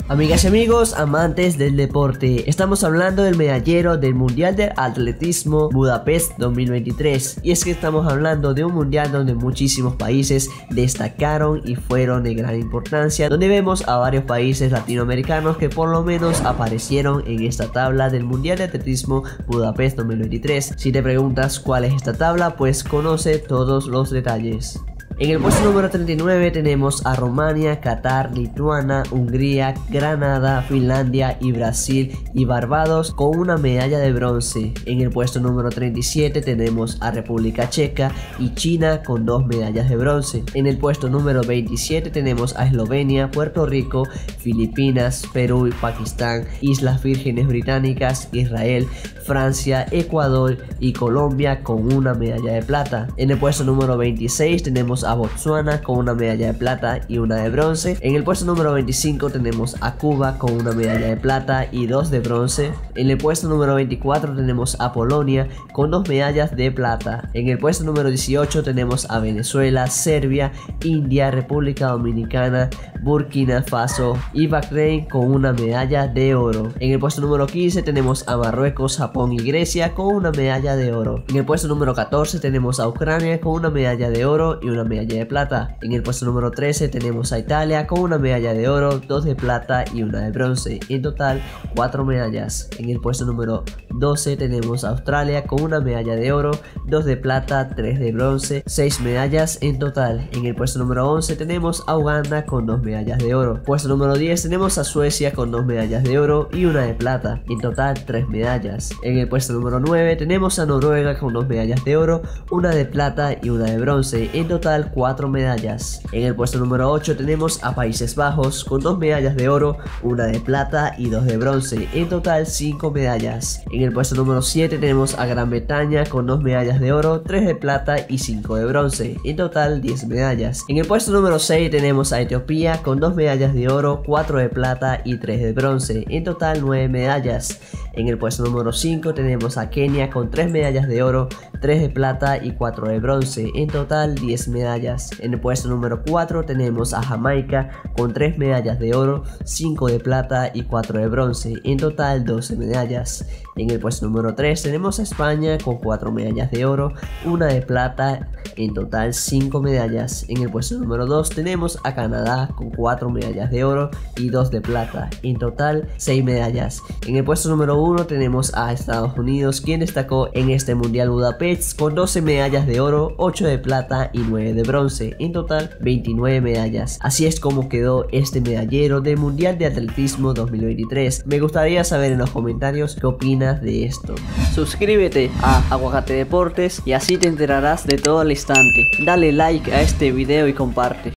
Amigas y amigos, amantes del deporte, estamos hablando del medallero del Mundial de Atletismo Budapest 2023. Y es que estamos hablando de un mundial donde muchísimos países destacaron y fueron de gran importancia, donde vemos a varios países latinoamericanos que por lo menos aparecieron en esta tabla del Mundial de Atletismo Budapest 2023. Si te preguntas cuál es esta tabla, pues conoce todos los detalles. En el puesto número 39 tenemos a Rumania, Qatar, Lituania, Hungría, Granada, Finlandia y Brasil y Barbados con una medalla de bronce. En el puesto número 37 tenemos a República Checa y China con 2 medallas de bronce. En el puesto número 27 tenemos a Eslovenia, Puerto Rico, Filipinas, Perú, Pakistán, Islas Vírgenes Británicas, Israel, Francia, Ecuador y Colombia con una medalla de plata. En el puesto número 26 tenemos a Botsuana con una medalla de plata y una de bronce. En el puesto número 25 tenemos a Cuba con una medalla de plata y 2 de bronce. En el puesto número 24 tenemos a Polonia con 2 medallas de plata. En el puesto número 18 tenemos a Venezuela, Serbia, India, República Dominicana, Burkina Faso y Bahrein con una medalla de oro. En el puesto número 15 tenemos a Marruecos, Japón y Grecia con una medalla de oro. En el puesto número 14 tenemos a Ucrania con una medalla de oro y una medalla de plata. En el puesto número 13 tenemos a Italia con una medalla de oro, 2 de plata y una de bronce. En total 4 medallas. En el puesto número 12 tenemos a Australia con una medalla de oro, 2 de plata, 3 de bronce, 6 medallas en total. En el puesto número 11 tenemos a Uganda con 2 medallas de oro. Puesto número 10 tenemos a Suecia con 2 medallas de oro y una de plata. En total 3 medallas. En el puesto número 9 tenemos a Noruega con 2 medallas de oro, una de plata y una de bronce. En total 4 medallas. En el puesto número 8 tenemos a Países Bajos con 2 medallas de oro, una de plata y 2 de bronce. En total 5 medallas. En el puesto número 7 tenemos a Gran Bretaña con 2 medallas de oro, 3 de plata y 5 de bronce. En total 10 medallas. En el puesto número 6 tenemos a Etiopía con 2 medallas de oro, 4 de plata y 3 de bronce. En total 9 medallas. En el puesto número 5 tenemos a Kenia con 3 medallas de oro, 3 de plata y 4 de bronce. En total 10 medallas. En el puesto número 4 tenemos a Jamaica con 3 medallas de oro, 5 de plata y 4 de bronce. En total 12 medallas. En el puesto número 3 tenemos a España con 4 medallas de oro, 1 de plata, en total 5 medallas. En el puesto número 2 tenemos a Canadá con 4 medallas de oro y 2 de plata, en total 6 medallas. En el puesto número 1 tenemos a Estados Unidos, quien destacó en este Mundial Budapest con 12 medallas de oro, 8 de plata y 9 de bronce, en total 29 medallas. Así es como quedó este medallero del Mundial de Atletismo 2023. Me gustaría saber en los comentarios qué opinas de esto. Suscríbete a Aguacate Deportes y así te enterarás de todo al instante. Dale like a este video y comparte.